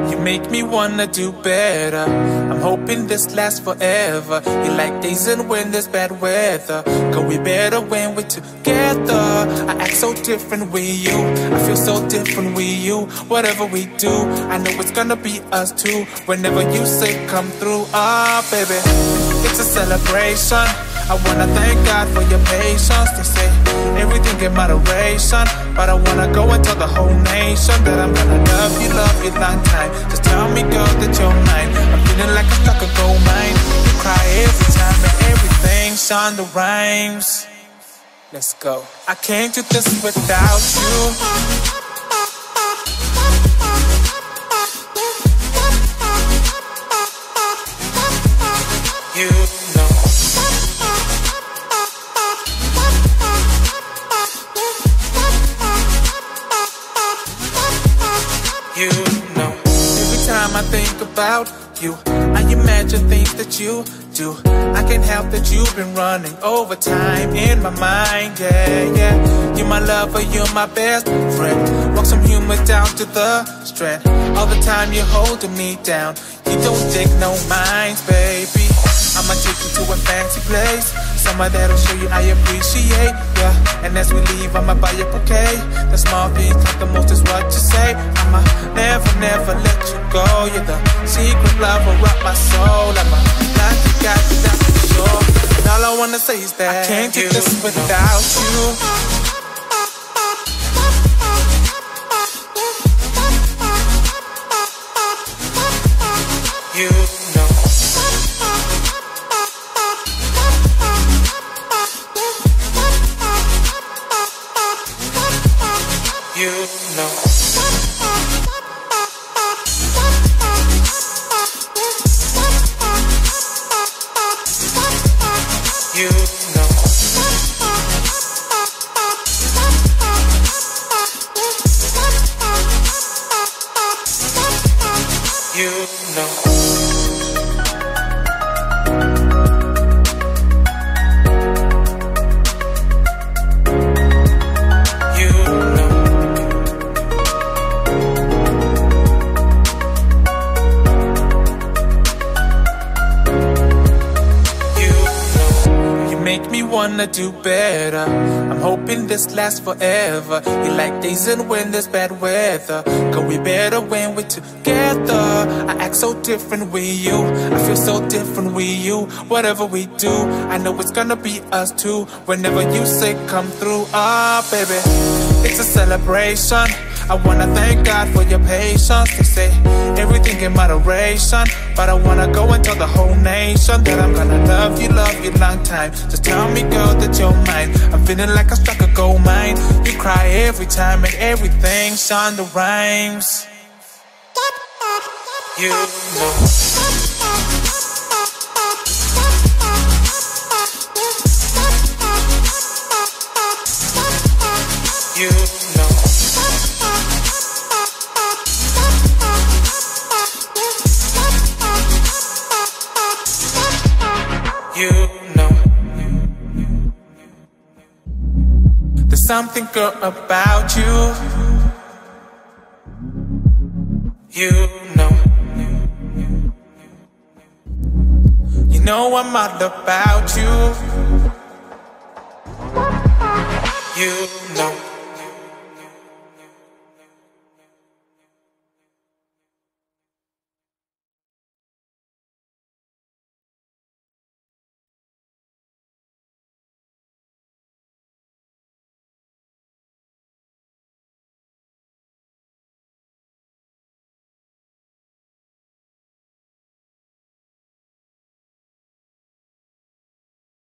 You make me wanna do better. I'm hoping this lasts forever. You like days and when there's bad weather. Cause we better when we're together. I act so different with you. I feel so different with you. Whatever we do, I know it's gonna be us two. Whenever you say come through, baby, it's a celebration. I wanna thank God for your patience. They say everything in moderation, but I wanna go and tell the whole nation that I'm gonna love you long time. Just tell me, girl, that you're mine. I'm feeling like I struck a gold mine. You cry every time and everything shine the rhymes. Let's go. I can't do this without you. You know. You know. Every time I think about you, I imagine things that you do. I can't help that you've been running overtime in my mind, yeah. You're my lover, you're my best friend. Walk some humor down to the strand. All the time you're holding me down. You don't take no minds, baby. I'ma take you to a fancy place, somewhere that'll show you I appreciate, yeah. And as we leave, I'ma buy you a bouquet. The small things like the most is what you say. I'ma never let you go. You're the secret lover of my soul. I'ma not you got you, that's for sure. And all I wanna say is that I can't do this without you. You know. You know. You know. You know. Make me wanna do better. I'm hoping this lasts forever. You like days and when there's bad weather. Cause we better when we're together. I act so different with you. I feel so different with you. Whatever we do, I know it's gonna be us two. Whenever you say come through, baby, it's a celebration. I wanna thank God for your patience. They say everything in moderation, but I wanna go and tell the whole nation that I'm gonna love you long time. Just tell me, girl, that you're mine. I'm feeling like I struck a gold mine. You cry every time and everything shine the rhymes. You know. You know. You know. There's something, girl, about you. You know. You know I'm all about you. You know.